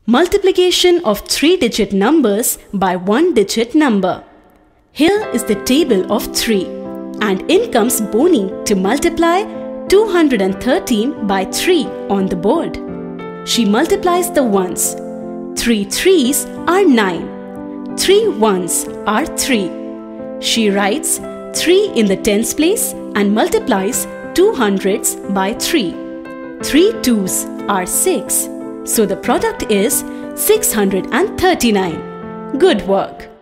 Multiplication of 3-digit numbers by 1-digit number. Here is the table of 3, and in comes Boni to multiply 213 by 3 on the board. She multiplies the ones. 3 3s are 9. 3 1s are 3. She writes 3 in the tens place and multiplies 2 hundreds by 3. 3 2s are 6. So the product is 639. Good work!